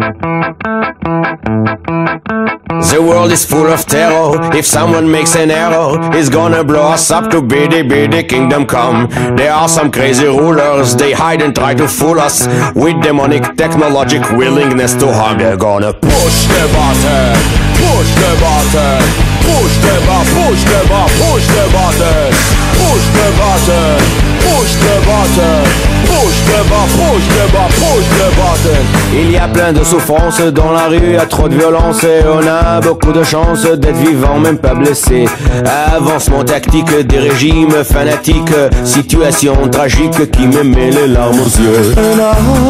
The world is full of terror. If someone makes an error, he's gonna blow us up to biddy kingdom come. There are some crazy rulers, they hide and try to fool us with demonic technologic willingness to harm. They're gonna push the button, push the button, push the button, push the button, push the button, push the button, push the button, push the button, push the button, push the button. Il y a plein de souffrances dans la rue, y a trop de violence et on a beaucoup de chance d'être vivant, même pas blessé. Avancement tactique des régimes fanatiques, situation tragique qui me met les larmes aux yeux. And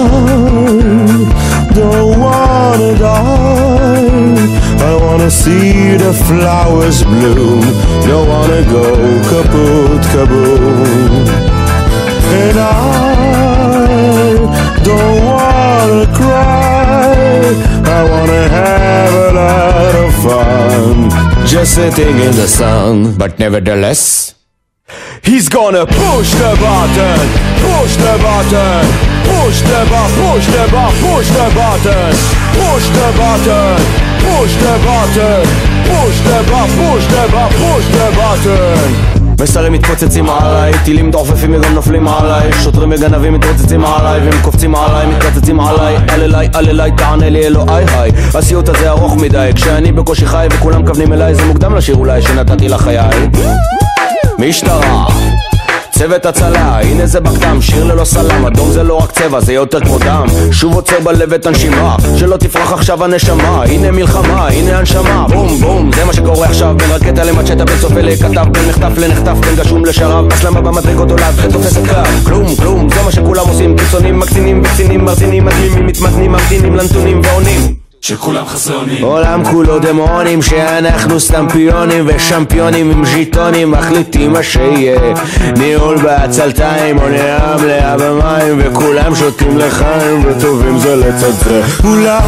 I don't wanna die, I wanna see the flowers bloom, don't wanna go kaput kaboom. And I don't wanna cry, I wanna have a lot of fun, just sitting in the sun. But nevertheless, he's gonna push the button, push the button, push the button, push the button, push the button, push the button, push the button, push the button, push the button, push the button. מסרים מתפוצצים עליי, טילים דורפים וגם נופלים עליי, שוטרים וגנבים מתרוצצים עליי והם קופצים עליי, מתקצצים עליי, אל אליי, תענה לי אלוהי היי. הסיוט הזה ארוך מדי, כשאני בקושי חי וכולם כוונים אליי, זה מוקדם לשיר אולי שנתתי לחיי. משטרה, צוות הצלה, הנה זה בקדם, שיר ללא סלם, אדום זה לא רק צבע, זה יותר כמו דם, שוב עוצר בלב את הנשימה, שלא תפרח עכשיו הנשמה, הנה מלחמה, הנה הנשמה, בום בום, זה מה שקורה עכשיו, בין רקטה למצ'טה, בין סופה לכתב, בין מחטף לנחטף, בין גשום לשרב, הסלמה במדרגות עולה, ותופסת קרב, כלום כלום, זה מה שכולם עושים, קיצונים, מקצינים וקצינים, מרזינים, מדהימים, מתמתנים, ממתינים לנתונים ועונים, שכולם חסרונים, עולם כולו דמונים, שאנחנו סתם פיונים ושמפיונים עם ז'יטונים, מחליטים מה שיהיה, ניהול בעצלתיים או נראה מלאה במים, וכולם שותים לחיים וטובים זה לצד זה. אולי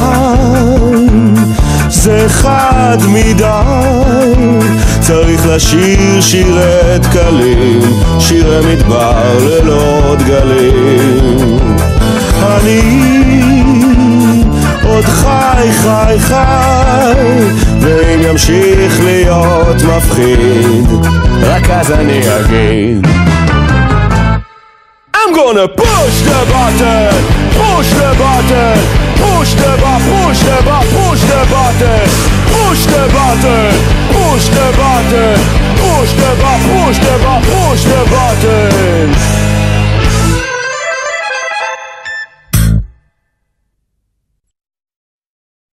זה חד מדי, צריך לשיר שירי דקלים, שירי מדבר ללא דגלים. אני עוד חי חי חי, ואם ימשיך להיות מפחיד, רק אז אני אגיד I'm gonna push the button, push the button, push the button, push the button, push the button, push the button, push the button, push the button, push the button, push the button.